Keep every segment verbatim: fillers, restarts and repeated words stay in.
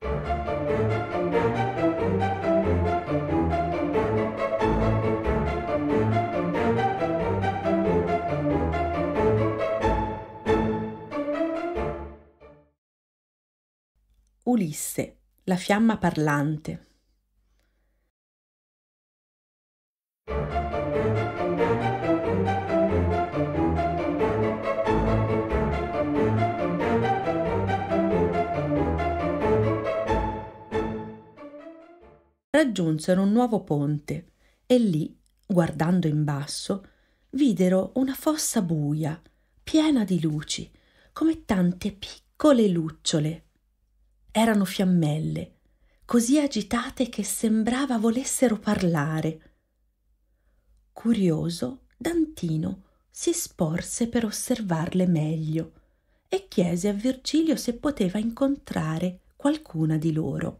Ulisse, la fiamma parlante. Raggiunsero un nuovo ponte e lì, guardando in basso, videro una fossa buia, piena di luci, come tante piccole lucciole. Erano fiammelle, così agitate che sembrava volessero parlare. Curioso, Dantino si sporse per osservarle meglio e chiese a Virgilio se poteva incontrare qualcuna di loro.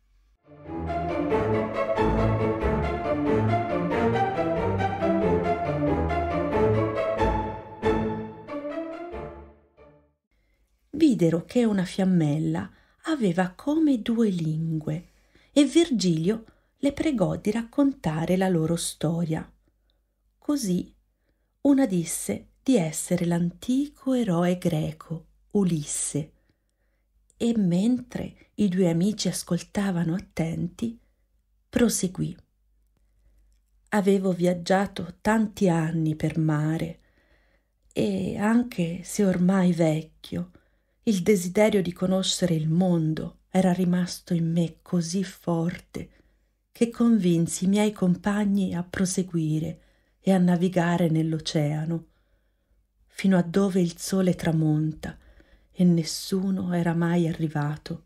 Videro che una fiammella aveva come due lingue e Virgilio le pregò di raccontare la loro storia. Così una disse di essere l'antico eroe greco Ulisse e mentre i due amici ascoltavano attenti, proseguì. Avevo viaggiato tanti anni per mare e, anche se ormai vecchio, il desiderio di conoscere il mondo era rimasto in me così forte che convinsi i miei compagni a proseguire e a navigare nell'oceano, fino a dove il sole tramonta e nessuno era mai arrivato.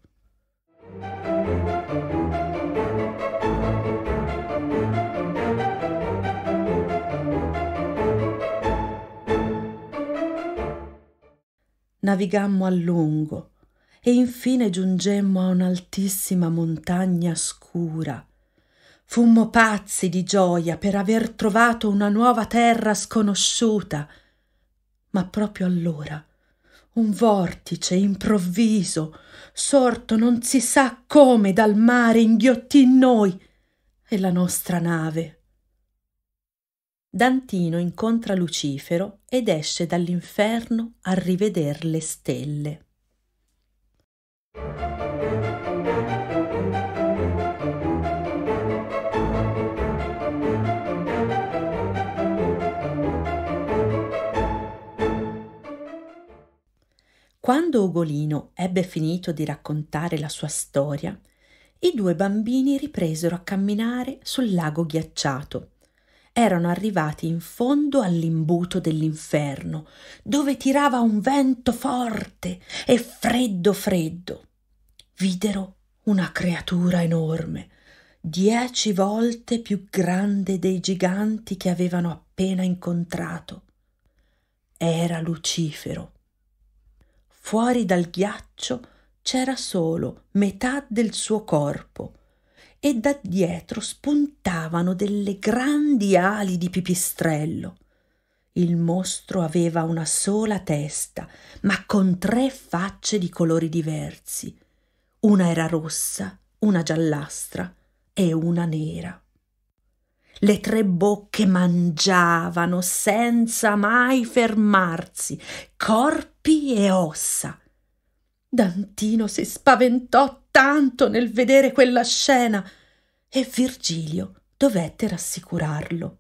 Navigammo a lungo e infine giungemmo a un'altissima montagna scura. Fummo pazzi di gioia per aver trovato una nuova terra sconosciuta, ma proprio allora un vortice improvviso, sorto non si sa come dal mare, inghiottì in noi e la nostra nave. Dantino incontra Lucifero ed esce dall'inferno a riveder le stelle. Quando Ugolino ebbe finito di raccontare la sua storia, i due bambini ripresero a camminare sul lago ghiacciato. Erano arrivati in fondo all'imbuto dell'inferno, dove tirava un vento forte e freddo freddo. Videro una creatura enorme, dieci volte più grande dei giganti che avevano appena incontrato. Era Lucifero. Fuori dal ghiaccio c'era solo metà del suo corpo e da dietro spuntavano delle grandi ali di pipistrello. Il mostro aveva una sola testa, ma con tre facce di colori diversi. Una era rossa, una giallastra e una nera. Le tre bocche mangiavano senza mai fermarsi, corpi e ossa. Dantino si spaventò tanto nel vedere quella scena e Virgilio dovette rassicurarlo.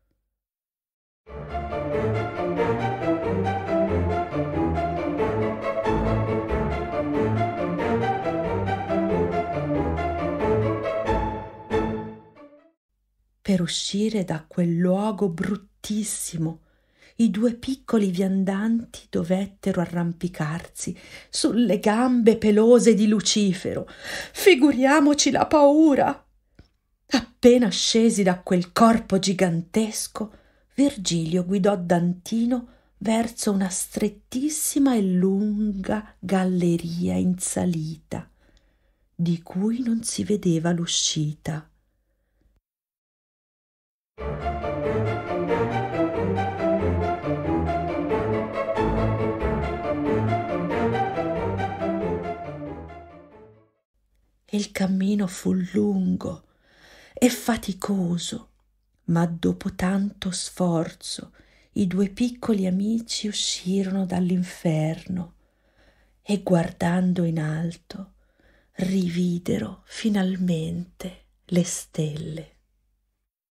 Per uscire da quel luogo bruttissimo, i due piccoli viandanti dovettero arrampicarsi sulle gambe pelose di Lucifero. Figuriamoci la paura! Appena scesi da quel corpo gigantesco, Virgilio guidò Dantino verso una strettissima e lunga galleria in salita, di cui non si vedeva l'uscita. e il cammino fu lungo e faticoso, ma dopo tanto sforzo i due piccoli amici uscirono dall'inferno e guardando in alto rividero finalmente le stelle.